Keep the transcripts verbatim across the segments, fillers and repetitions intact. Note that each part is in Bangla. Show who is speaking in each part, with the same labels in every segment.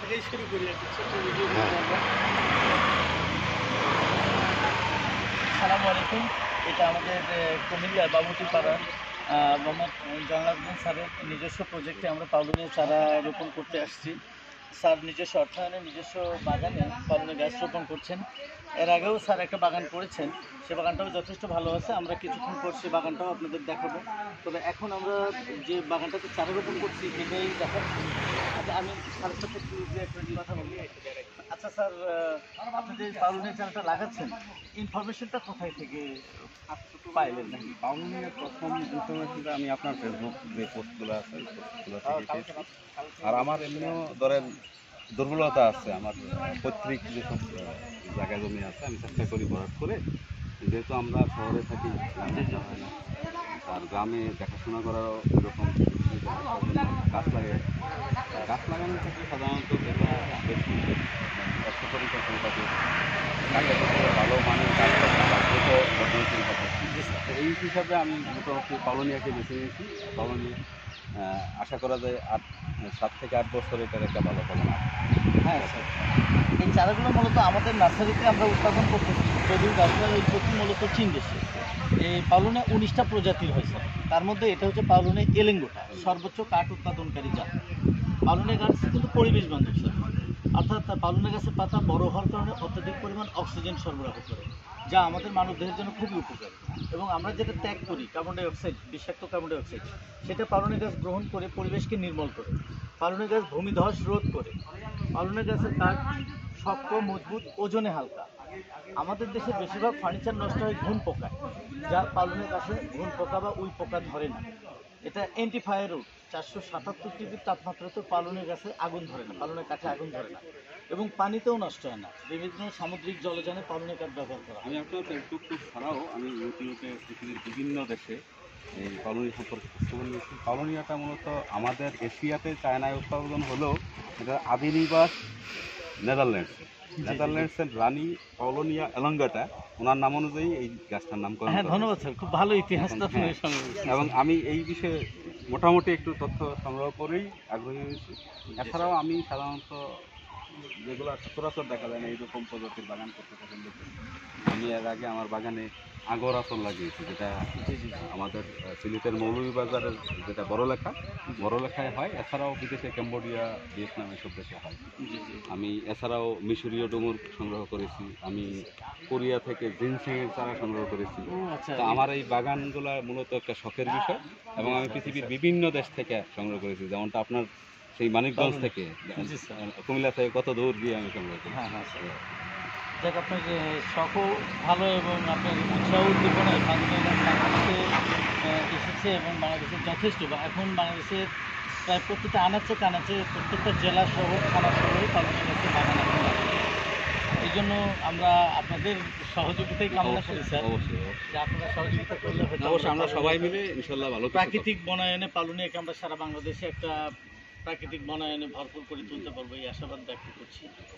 Speaker 1: থেকেই শুরু করি একটা ছোট্ট ভিডিও করে আমরা। আসসালামু আলাইকুম। এটা আমাদের কুমিল্লা বাবুটিপাড়া মোহাম্মদ জালালউদ্দিন স্যারের নিজস্ব প্রজেক্টে আমরা পাউলুনের চারা রোপণ করতে আসছি। স্যার নিজস্ব অর্থায়নে নিজস্ব বাগানে পাউলুনের গাছ রোপণ করছেন। এর আগেও স্যার একটা বাগান করেছেন, সে বাগানটাও যথেষ্ট ভালো আছে। আমরা কিছুক্ষণ পর সে বাগানটাও আপনাদের দেখাবো। তবে এখন আমরা যে বাগানটাতে চারা রোপণ করছি এটাই দেখাচ্ছি। আচ্ছা, আমি স্যারের সাথে একটু দু এক মিনিট কথা বলি। আচ্ছা স্যার, আপনি যে পাউলুনের চারাটা লাগাচ্ছেন, ইনফরমেশনটা কোথায় থেকে পাইলেন?
Speaker 2: পাউলুনের প্রথম ইনফরমেশনটা আমি আপনার ফেসবুক যে পোস্টগুলো আছে ওই পোস্টগুলো থেকে পেয়েছি। আর আমার এমনিও ধরেন দুর্বলতা আছে, আমার পৈতৃক যেসব জায়গা জমি আছে আমি চেষ্টা করি ভরাট করে, যেহেতু আমরা শহরে থাকি গ্রামে যাওয়া হয় না, আর গ্রামে দেখাশোনা করারও এরকম গাছ লাগে। গাছ লাগানোর ক্ষেত্রে সাধারণত যেটা বেশি একশো পরিচয় থাকে ভালো মানের গাছ এই হিসাবে আমি মোটামুটি পাউলুনিয়াকে বেছে নিয়েছি। পাউলুনিয়া আশা করা যায় আট সাত থেকে আট বছর এটার একটা ভালো ফলন আছে।
Speaker 1: হ্যাঁ স্যার, এই চারাগুলো মূলত আমাদের নার্সারিতে আমরা উৎপাদন করতেছি। যদিও গাছগুলোর উৎপত্তি মূলত চীন দেশে। এই পাউলুনে উনিশটা প্রজাতির হয়েছে, তার মধ্যে এটা হচ্ছে পাউলুনে এলেঙ্গোটা, সর্বোচ্চ কাঠ উৎপাদনকারী জাত। পাউলুনে গাছ কিন্তু পরিবেশ বান্ধব স্যার, অর্থাৎ পাউলুনে গাছের পাতা বড় হওয়ার কারণে অত্যধিক পরিমাণ অক্সিজেন সরবরাহ করে, যা আমাদের মানবদেহের জন্য খুবই উপকারী। এবং আমরা যেটা ত্যাগ করি কার্বন ডাইঅক্সাইড, বিষাক্ত কার্বন ডাইঅক্সাইড, সেটা পাউলুনে গাছ গ্রহণ করে পরিবেশকে নির্মল করে। পাউলুনে গাছ ভূমিধস রোধ করে। পাউলুনে গাছের কাঠ শক্ত, মজবুত, ওজনে হালকা। আমাদের দেশে বেশিরভাগ ফার্নিচার নষ্ট হয় ঘুন পোকায়, যা পাউলুনের গাছে ঘুন পোকা বা উই পোকা ধরে না। এটা অ্যান্টিফায়ারও, চারশো সাতাত্তর ডিগ্রি তাপমাত্রাতে পাউলুনের গাছে আগুন ধরে না, পাউলুনের কাঠে আগুন ধরে না, এবং পানিতেও নষ্ট হয় না। বিভিন্ন সামুদ্রিক জলযানে পাউলুনের কাঠ ব্যবহার করা হয়।
Speaker 2: আমি আপনার ফেসবুক পোস্ট ছাড়াও আমি ইউটিউবে পৃথিবীর বিভিন্ন দেশে এই পাউলুনিয়া সম্পর্কে খবর নিয়েছি। পাউলুনিয়াটা মূলত আমাদের এশিয়াতে চায়নায় উৎপাদন হলেও এটা আদি নিবাস নেদারল্যান্ডস। নেদারল্যান্ডসের রানী পাউলুনিয়া এলঙ্গাটা ওনার নাম অনুযায়ী এই গাছটার নামকরণ।
Speaker 1: হ্যাঁ, ধন্যবাদ স্যার, খুব ভালো ইতিহাসটা
Speaker 2: হ্যাঁ, এবং আমি এই বিষয়ে মোটামুটি একটু তথ্য সংগ্রহ করেই আগ্রহী হয়েছি। এছাড়াও আমি সাধারণত যেগুলো সচরাচর দেখা যায় না এইরকম প্রজাতির বাগান করতে পছন্দ করি। আমি এর আগে আমার বাগানে আগর আসন লাগিয়েছি, যেটা আমাদের সিলেটের মৌলভীবাজারের যেটা বড়লেখা বড়লেখায় হয়। এছাড়াও বিদেশে কম্বোডিয়া, ভিয়েতনাম এসব দেশে হয়। আমি এছাড়াও মিশরীয় ডুমুর সংগ্রহ করেছি, আমি কোরিয়া থেকে জিনসেংয়ের চারা সংগ্রহ করেছি। তো আমার এই বাগানগুলো মূলত একটা শখের বিষয়, এবং আমি পৃথিবীর বিভিন্ন দেশ থেকে সংগ্রহ করেছি, যেমনটা আপনার সেই মানিকগঞ্জ থেকে, কুমিল্লা থেকে কত দূর দিয়ে আমি সংগ্রহ করি।
Speaker 1: হ্যাঁ হ্যাঁ স্যার, যাক আপনার শখও ভালো এবং আপনার উৎসাহ উদ্দীপনায় পাউলুনের গাছ বাংলাদেশে এসেছে, এবং বাংলাদেশের যথেষ্ট, এখন বাংলাদেশের প্রায় প্রত্যেকটা আনাচে কানাচে, প্রত্যেকটা জেলা শহর থানা শহরে পাউলুনের গাছের বাগান এখন আছে। এই জন্য আমরা আপনাদের সহযোগিতাই কামনা করি স্যার, যে আপনারা সহযোগিতা করলে হয়তো
Speaker 2: অবশ্যই আমরা সবাই মিলে ইনশাল্লাহ ভালো
Speaker 1: প্রাকৃতিক বনায়নে পাউলুনিয়াকে আমরা সারা বাংলাদেশে একটা প্রাকৃতিক বনায়নে ভরপুর করে তুলতে পারবো, এই আশাবাদ ব্যক্ত করছি।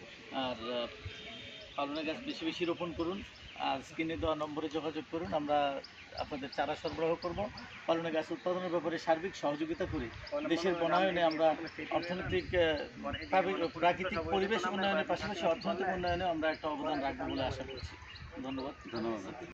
Speaker 1: আর পাউলুনের গাছ বেশি বেশি রোপণ করুন, আর স্ক্রিনে দেওয়া নম্বরে যোগাযোগ করুন, আমরা আপনাদের চারা সরবরাহ করব। পাউলুনের গাছ উৎপাদনের ব্যাপারে সার্বিক সহযোগিতা করি। দেশের বনায়নে আমরা অর্থনৈতিক, প্রাকৃতিক পরিবেশ উন্নয়নের পাশাপাশি অর্থনৈতিক উন্নয়নে আমরা একটা অবদান রাখবো বলে আশা করছি। ধন্যবাদ।
Speaker 2: ধন্যবাদ।